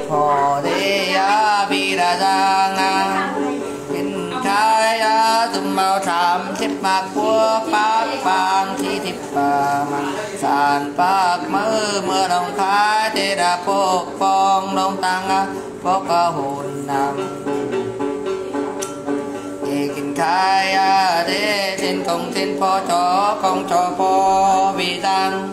hồ thế bi đà giang kinh khai tùm màu tràm thiếp mạc của bác bang thi thiếp bà sàn bác mơ đồng khai thế đà bốc phong đông tăng bốc hồn nam kinh khai thế thiên công thiên phó cho công cho phó vì tăng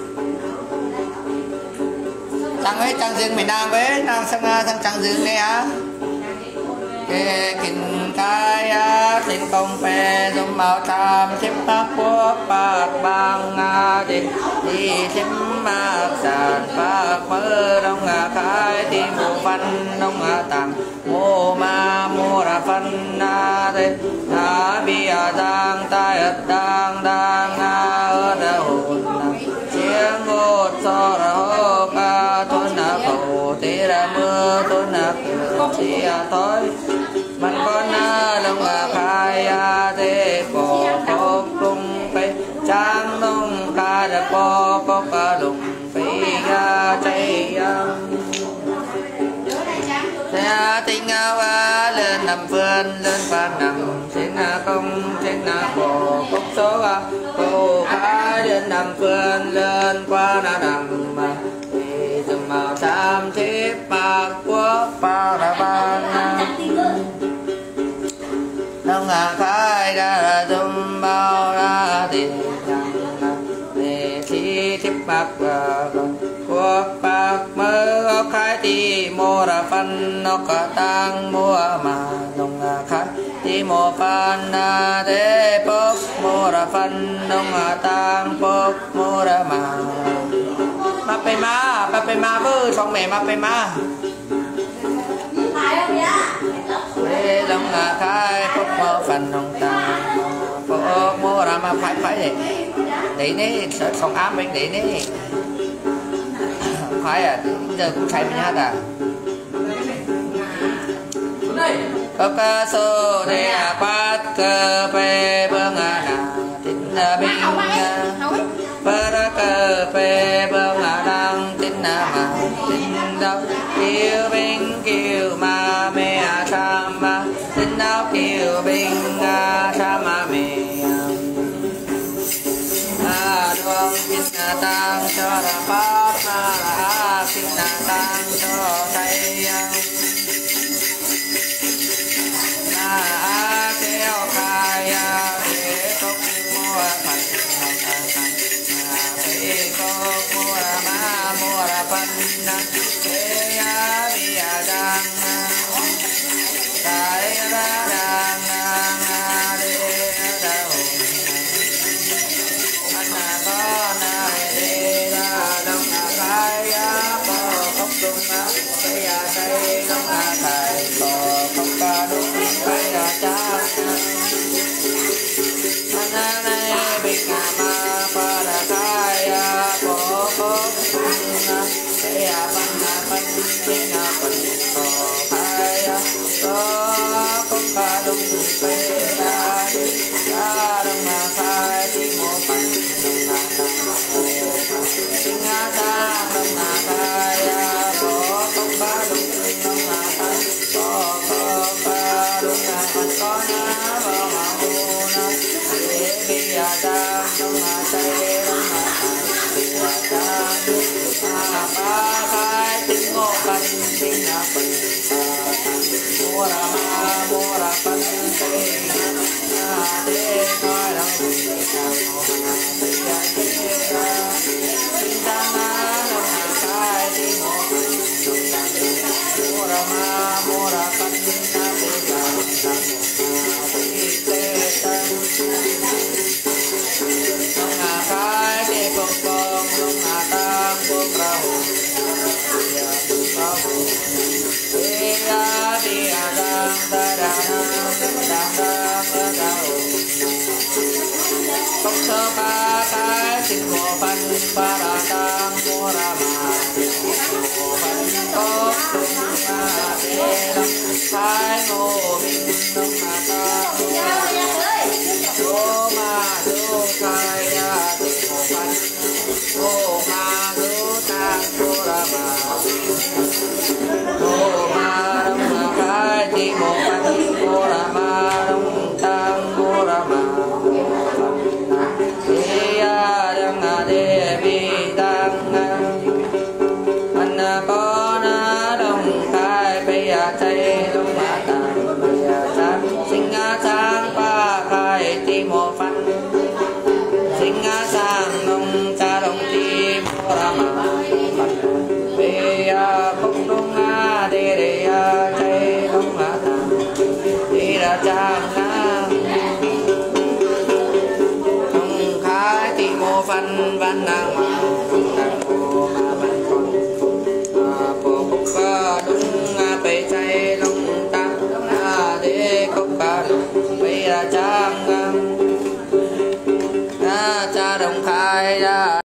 tăng ấy tăng dương miền Nam với Nam sang tăng dương này á kê kinh khai thiên công phê dùng màu tràm chiếm bác quốc bạc bang đi chiếm mạc sàn bác mơ đông khai thì mù văn đông tàng mô ma mô ra phân thế bi giang tai đang ở đâu tiếng ngột so ra hô ca thôn khẩu tê ra mưa thôn chỉ tối mình con lông khai thế cổ cốc lung phê trang lông ca đập cốc lung phê cháy tinh lên nằm vườn lên và nằm trên công trên cổ cốc số cô khai lên nằm vườn lên qua nằm thì dùm màu tam thiếp bạc quốc bao là ban đông khai ra dùm bao ra tiền thì thiếp bạc quốc bạc mơ khai thì mô ra phân nó cả tăng mua mà nông khai thì mô phân thế bốc mô ra phân nông tăng bốc mô ra mà pe ma với xong mẹ ma pe ma thế nông khai bốc mô phân nông tăng bốc mô ra mà phải đấy đấy xong ám bên đấy đấy phải giờ cũng chạy với nhau à có số để bắt cơ về bưng na tin bình bơ cơ về bưng đang tin mà tin đâu kêu bình kêu mà mẹ chăm mà tin đâu kêu bình chăm mà mẹ đoan tin tăng cho ra phát na tin tăng cho thầy kéo khai để cốc mua phật để cốc mua ma mua ra phân để bị đang đại ra đang để đâu anh có này để ra đông khai có cốc tung cái đây đông thầy có cốc ca đúng phải cha anh này bị mà para khai có cái phân tinh phân có khai có ca đúng phải ra đông khai thì một phần đông tinh ta đông khai có ca đúng đông có ca đúng con vào mà buồn để bây giờ ta đông say đông ta ba khai tiếng ngô phân tiếng phân mua ra phân thế coi lòng khai tiếng ngô mua ra phân khai thì công công đông tam quốc rau đi đang ta đang công sơ ba cái xin của phân ba ra tam mua ra mà phân tốt tung thế lâm thái ngô minh đông ta ô ma đô khai tình một phân ô ma đô ta cô ra mà mà